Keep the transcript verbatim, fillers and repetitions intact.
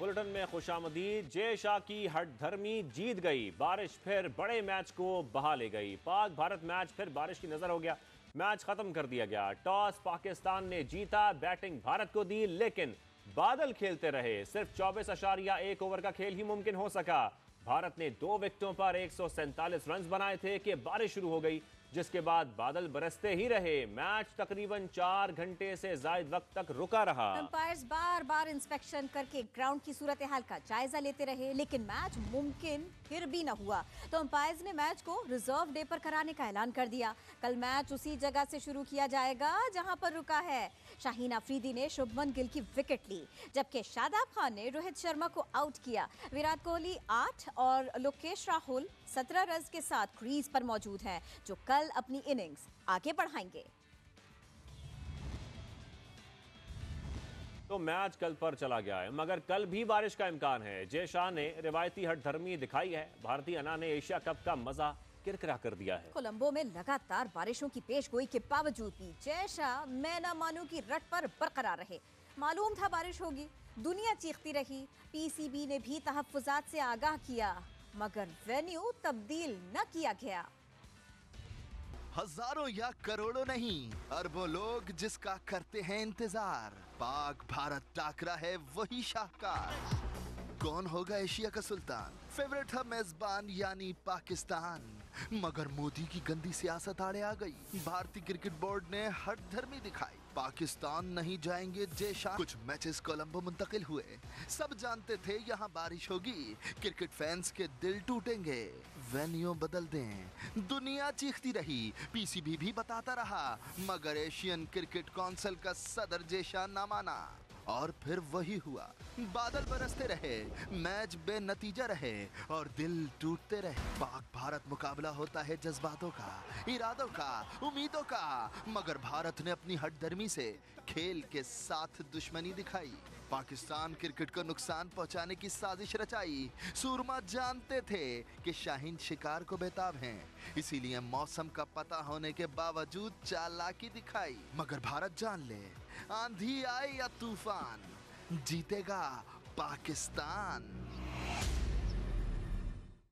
Bulletin में खुशामदीद। जय शाह की हठधर्मी जीत गई, बारिश फिर बड़े मैच को बहा ले गई। पाक भारत मैच फिर बारिश की नजर हो गया, मैच खत्म कर दिया गया। टॉस पाकिस्तान ने जीता, बैटिंग भारत को दी, लेकिन बादल खेलते रहे। सिर्फ चौबीस अशारिया एक ओवर का खेल ही मुमकिन हो सका। भारत ने दो विकेटों पर एक सौ सैंतालीस रन बनाए थे कि बारिश शुरू हो गई, जिसके बाद बादल बरसते ही रहे। मैच तकरीबन चार घंटे से ज्यादा वक्त तक रुका रहा। अंपायर्स बार बार इंस्पेक्शन करके ग्राउंड की सूरत हाल का जायजा लेते रहे, लेकिन मैच मुमकिन फिर भी न हुआ। तो अंपायर्स ने मैच को रिजर्व डे पर कराने का ऐलान कर दिया। कल मैच उसी जगह से शुरू किया जाएगा जहां पर रुका है। शाहीन अफरीदी ने शुभमन गिल की विकेट ली, जबकि शादाब खान ने रोहित शर्मा को आउट किया। विराट कोहली आठ और लोकेश राहुल सत्रह रन के साथ क्रीज पर मौजूद हैं, जो कल अपनी इनिंग्स आगे बढ़ाएंगे। तो मैच कल पर चला गया है, मगर कल भी बारिश का इम्कान है। जय शाह ने रिवायती हठधर्मी दिखाई है। भारतीय अन्ना ने एशिया कप का मजा किरकिरा कर दिया है। कोलंबो में लगातार बारिशों की पेशगोई के बावजूद भी जय शाह मैं न मानू की रट पर बरकरार रहे। मालूम था बारिश होगी, दुनिया चीखती रही। पीसीबी ने भी तहफ्फुजात से आगाह किया, मगर वेन्यू तब्दील न किया गया। हजारों या करोड़ों नहीं, अरबों लोग जिसका करते हैं इंतजार। पाक भारत टाकरा है वही शाहकार। कौन होगा एशिया का सुल्तान? फेवरेट है मेजबान यानी पाकिस्तान, मगर मोदी की गंदी सियासत आड़े आ गई। भारतीय क्रिकेट बोर्ड ने हठधर्मी दिखाई, पाकिस्तान नहीं जाएंगे जय शाह। कुछ मैचेस कोलंबो मुंतकिल हुए। सब जानते थे यहाँ बारिश होगी, क्रिकेट फैंस के दिल टूटेंगे। वेन्यू बदल दें, दुनिया चीखती रही, पीसीबी भी बताता रहा, मगर एशियन क्रिकेट काउंसिल का सदर जय शाह ना माना। और फिर वही हुआ, बादल बरसते रहे, मैच बेनतीजा रहे और दिल टूटते रहे। पाक भारत मुकाबला होता है जज्बातों का, इरादों का, उम्मीदों का, मगर भारत ने अपनी हठधर्मी से खेल के साथ दुश्मनी दिखाई। पाकिस्तान क्रिकेट को नुकसान पहुंचाने की साजिश रचाई। सूरमा जानते थे कि शाहीन शिकार को बेताब हैं, इसीलिए मौसम का पता होने के बावजूद चालाकी दिखाई। मगर भारत जान ले, आंधी आए या तूफान, जीतेगा पाकिस्तान।